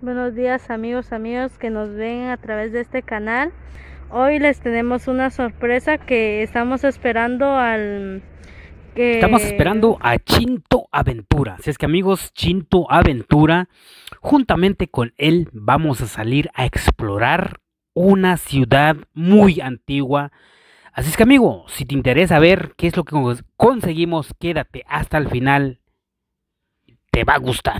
Buenos días amigos que nos ven a través de este canal. Hoy les tenemos una sorpresa que estamos esperando Estamos esperando a Chinto Aventura. Así es que amigos, Chinto Aventura, juntamente con él vamos a salir a explorar una ciudad muy antigua. Así es que amigo, si te interesa ver qué es lo que conseguimos, quédate hasta el final. Te va a gustar.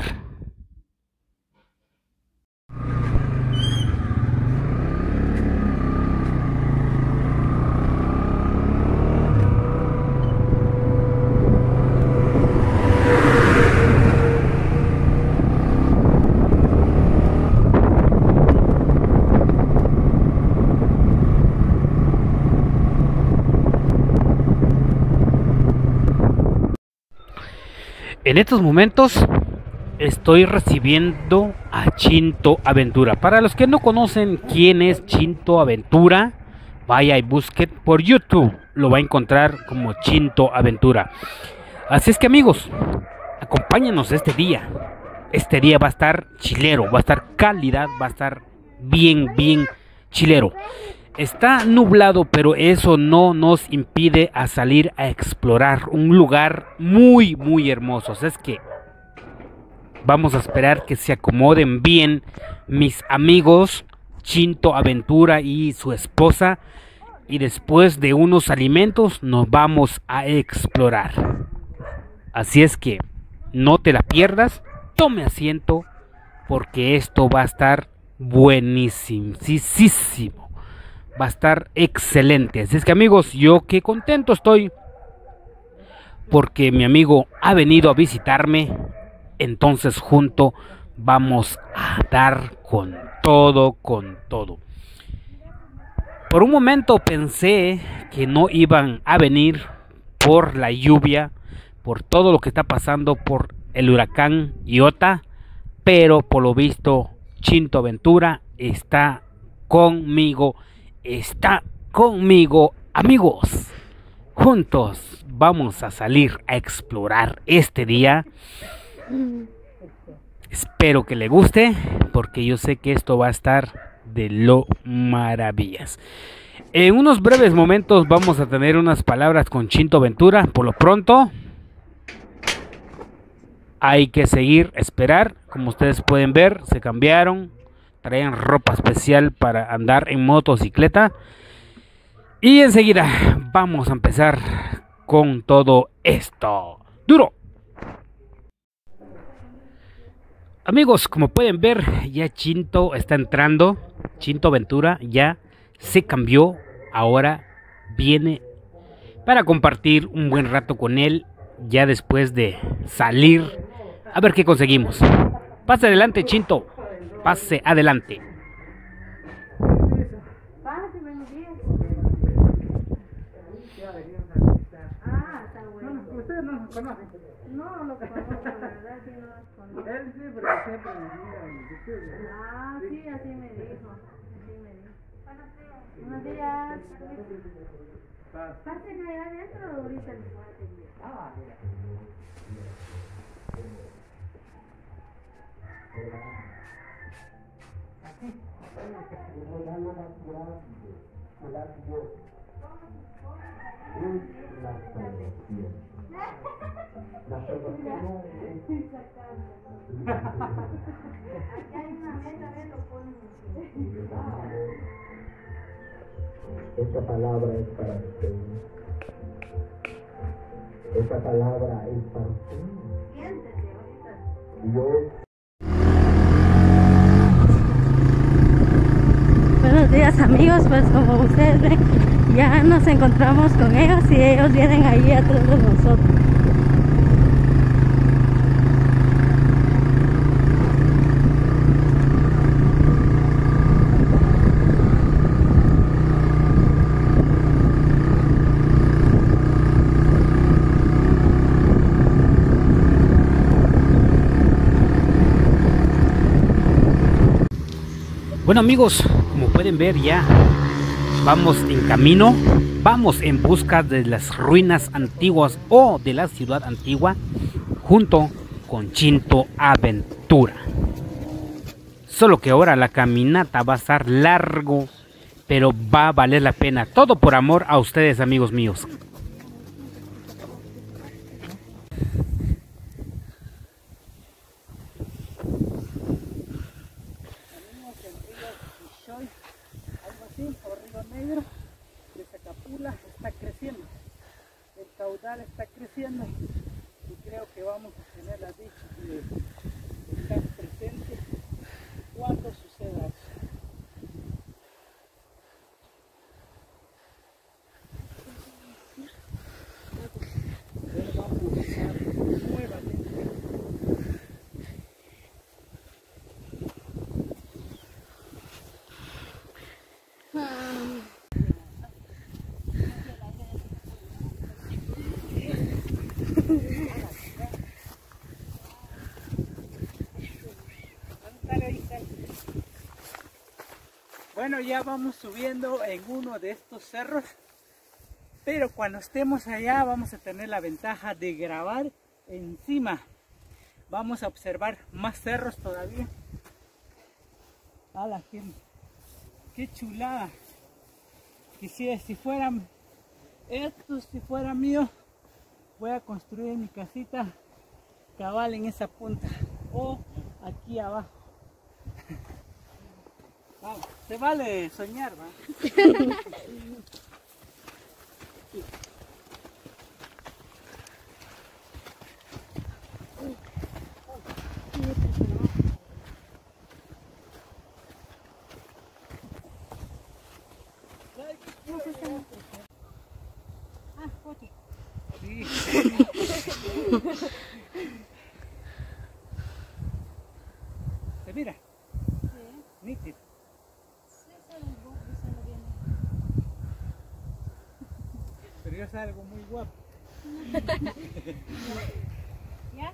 En estos momentos estoy recibiendo a Chinto Aventura. Para los que no conocen quién es Chinto Aventura, vaya y busque por YouTube, lo va a encontrar como Chinto Aventura. Así es que amigos, acompáñenos este día. Este día va a estar chilero, va a estar calidad, va a estar bien chilero. Está nublado, pero eso no nos impide a salir a explorar un lugar muy hermoso. Así es que vamos a esperar que se acomoden bien mis amigos Chinto Aventura y su esposa. Y después de unos alimentos nos vamos a explorar. Así es que no te la pierdas, tome asiento porque esto va a estar buenísimo. Va a estar excelente. Así es que amigos, yo qué contento estoy porque mi amigo ha venido a visitarme. Entonces junto vamos a dar con todo. Por un momento pensé que no iban a venir por la lluvia, por todo lo que está pasando por el huracán Iota, pero por lo visto Chinto Aventura está conmigo, amigos. Juntos vamos a salir a explorar este día. Espero que le guste, porque yo sé que esto va a estar de lo maravillas. En unos breves momentos vamos a tener unas palabras con Chinto Aventura. Por lo pronto hay que esperar. Como ustedes pueden ver, se cambiaron, traen ropa especial para andar en motocicleta. Y enseguida vamos a empezar con todo esto. ¡Duro! Amigos, como pueden ver, ya Chinto está entrando. Chinto Aventura ya se cambió. Ahora viene para compartir un buen rato con él. Ya después de salir a ver qué conseguimos. Pase adelante, Chinto. Pase adelante. Ustedes no nos conocen. No, lo conozco, la verdad sí no los conozco. Él sí, pero siempre me mira en YouTube. Ah, sí, así me dijo. Buenos días. Pasen allá adentro ahorita les voy a atender. Esta palabra es para usted. Esta palabra es para usted. Dios. Buenos días amigos, pues como ustedes ven, ya nos encontramos con ellos y ellos vienen ahí atrás de nosotros. Bueno amigos, como pueden ver ya vamos en camino, vamos en busca de las ruinas antiguas o de la ciudad antigua junto con Chinto Aventura. Solo que ahora la caminata va a estar largo, pero va a valer la pena. Todo por amor a ustedes, amigos míos. Algo así, o Río Negro de Zacapula está creciendo, el caudal está creciendo y creo que vamos a tener la dicha de estar presentes cuando suceda eso. Entonces vamos a empezar nuevamente. Bueno, ya vamos subiendo en uno de estos cerros, pero cuando estemos allá vamos a tener la ventaja de grabar encima. Vamos a observar más cerros todavía. ¡Hala, qué chulada! Quisiera, si fueran estos, si fuera mío, voy a construir mi casita cabal en esa punta o aquí abajo. Vamos, se vale soñar, ¿va? Sí. ¿Se mira? Sí. Nítido. Pero yo salgo muy guapo. ¿Ya?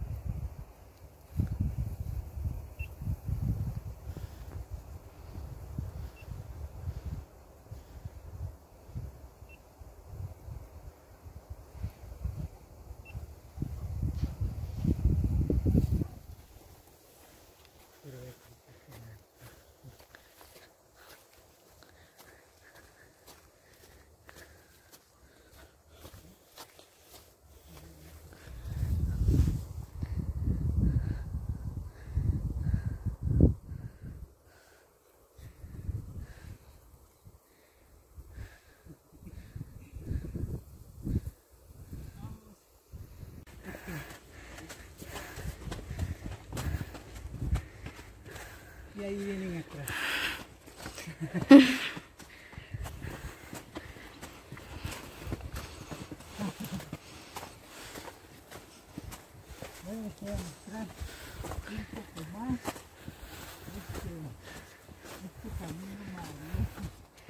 Y ahí vienen atrás. Bueno, les voy a mostrar un poco más este camino maravilloso.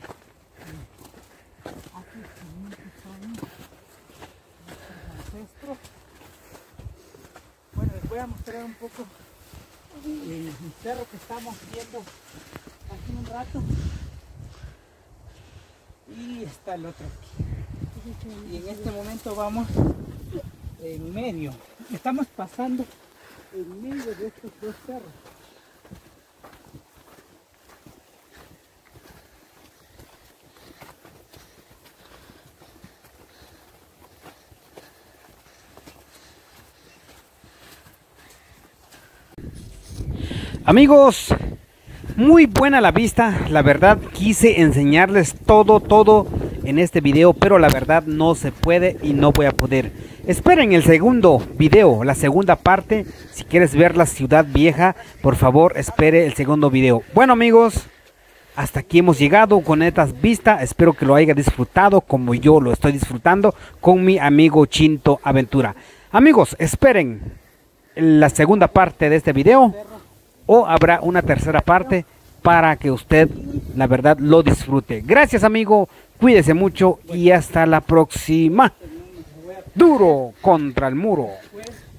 Hace 500 años nuestros ancestros. Bueno, les voy a mostrar un poco el cerro que estamos viendo hace un rato y está el otro aquí. Y en este momento vamos en medio, estamos pasando en medio de estos dos cerros. Amigos, muy buena la vista. La verdad quise enseñarles todo en este video, pero la verdad no se puede y no voy a poder. Esperen el segundo video, la segunda parte. Si quieres ver la ciudad vieja, por favor espere el segundo video. Bueno amigos, hasta aquí hemos llegado con estas vistas. Espero que lo haya disfrutado como yo lo estoy disfrutando con mi amigo Chinto Aventura. Amigos, esperen la segunda parte de este video, o habrá una tercera parte para que usted, la verdad, lo disfrute. Gracias, amigo. Cuídese mucho y hasta la próxima. Duro contra el muro.